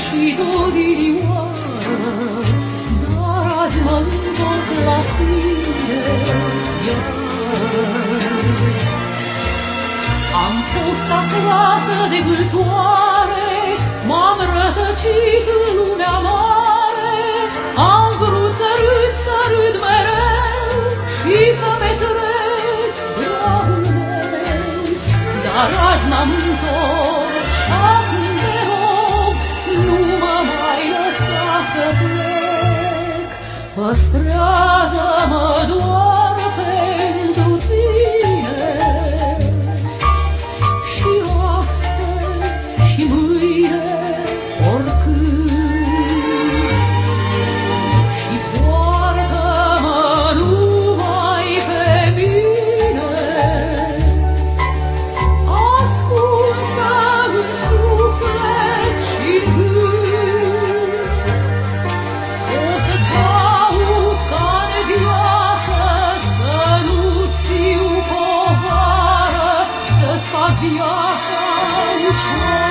și odinioară, dar azi mă întorc la tine iar. Am fost atrasă de vâltoare, m-am rătăcit în lumea mare, am vrut să râd mereu și să petrec dragul meu. Dar azi m-am întors și acum te rog, nu mă mai lăsa să plec. Păstrează-mă doar pentru tine, și astăzi și mâine oricând. Și poartă-mă numai pe mine, ascunsă în suflet și-n gând. O să caut ca-n viață să nu-ți fiu povară, să-ți fac viața ușoară.